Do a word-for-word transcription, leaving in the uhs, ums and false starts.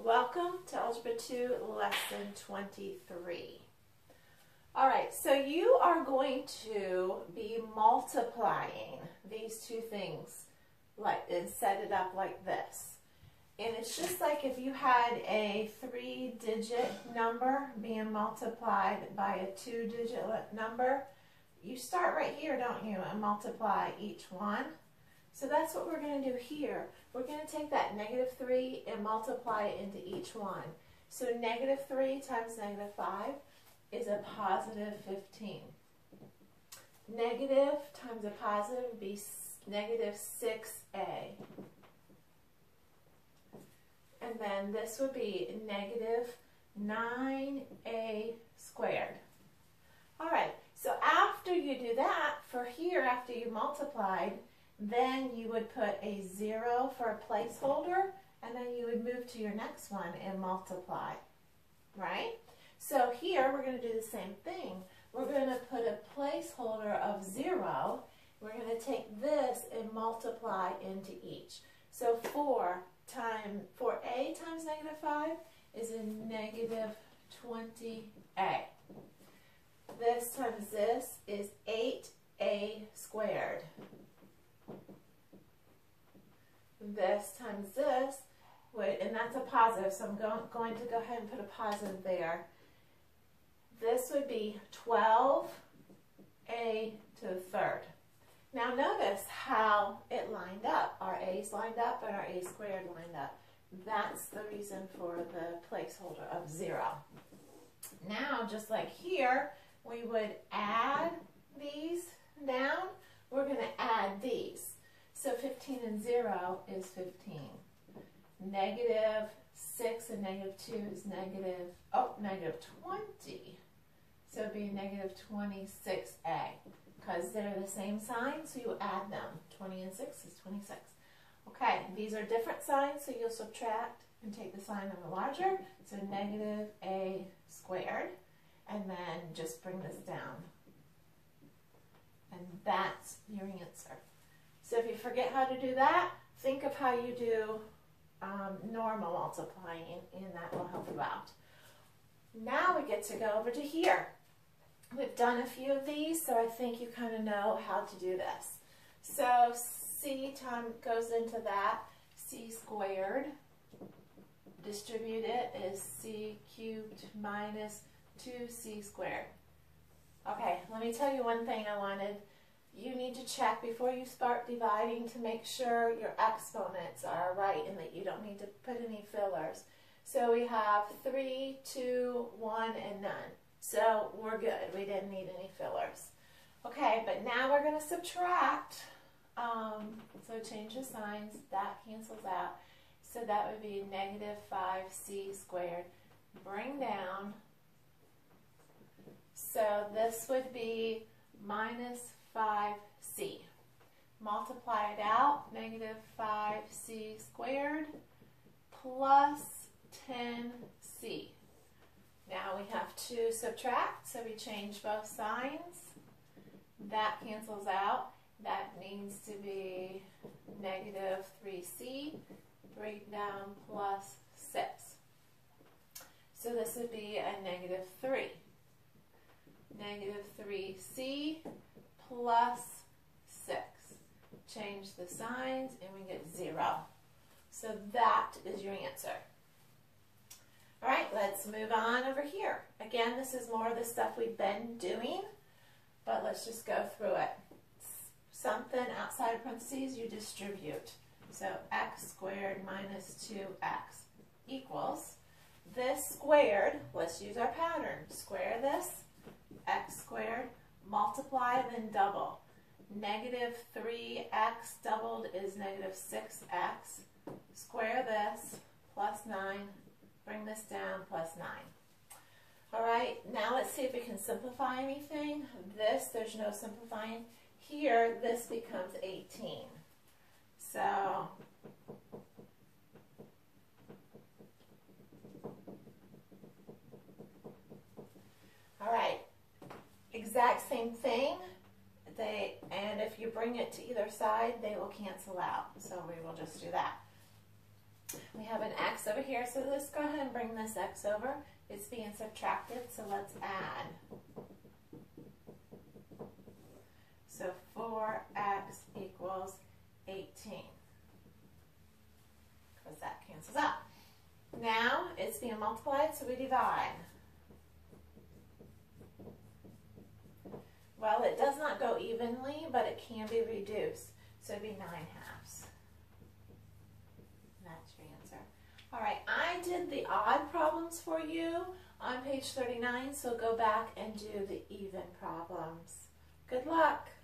Welcome to Algebra two, Lesson twenty-three. All right, so you are going to be multiplying these two things like and set it up like this. And it's just like if you had a three-digit number being multiplied by a two-digit number. You start right here, don't you, and multiply each one. So that's what we're going to do here. We're going to take that negative three and multiply it into each one. So negative three times negative five is a positive fifteen. Negative times a positive would be negative six a. And then this would be negative nine a squared. All right, so after you do that, for here, after you multiplied, then you would put a zero for a placeholder, and then you would move to your next one and multiply, right? So here we're going to do the same thing. We're going to put a placeholder of zero. We're going to take this and multiply into each. So four times four a times negative five is a negative twenty a. This times this is eight a squared. This times this, would, and that's a positive, so I'm going, going to go ahead and put a positive there. This would be twelve a to the third. Now notice how it lined up. Our a's lined up and our a squared lined up. That's the reason for the placeholder of zero. Now, just like here, we would add these down. We're going to add these. So fifteen and zero is fifteen. Negative six and negative two is negative, oh, negative twenty. So it would be negative twenty-six a. Because they're the same sign, so you add them. twenty and six is twenty-six. Okay, these are different signs, so you'll subtract and take the sign of the larger. So negative a squared. And then just bring this down. And that's your answer. So if you forget how to do that, think of how you do um, normal multiplying, and that will help you out. Now we get to go over to here. We've done a few of these, so I think you kind of know how to do this. So c time goes into that, c squared. Distribute it is c cubed minus two c squared. Okay, let me tell you one thing I wanted. You need to check before you start dividing to make sure your exponents are right and that you don't need to put any fillers. So we have three, two, one, and none. So we're good. We didn't need any fillers. Okay, but now we're going to subtract. Um, so change the signs. That cancels out. So that would be negative five c squared. Bring down. So this would be minus five c. Multiply it out, negative five c squared plus ten c. Now we have to subtract, so we change both signs. That cancels out. That needs to be negative three c, break down plus six. So this would be a negative three. Negative three c plus six. Change the signs and we get zero. So that is your answer. All right, let's move on over here. Again, this is more of the stuff we've been doing, but let's just go through it. Something outside of parentheses, you distribute. So x squared minus two x equals this squared. Let's use our pattern. Square this, x squared, multiply, then double. Negative three x doubled is negative six x. Square this, plus nine. Bring this down, plus nine. All right, now let's see if we can simplify anything. This, there's no simplifying. Here, this becomes eighteen. So, all right, exact same thing. They, and if you bring it to either side, they will cancel out. So we will just do that. We have an x over here, so let's go ahead and bring this x over. It's being subtracted, so let's add. So four x equals eighteen, because that cancels out. Now it's being multiplied, so we divide. Well, it does not go evenly, but it can be reduced. So it'd be nine halves. That's your answer. All right, I did the odd problems for you on page thirty-nine, so go back and do the even problems. Good luck.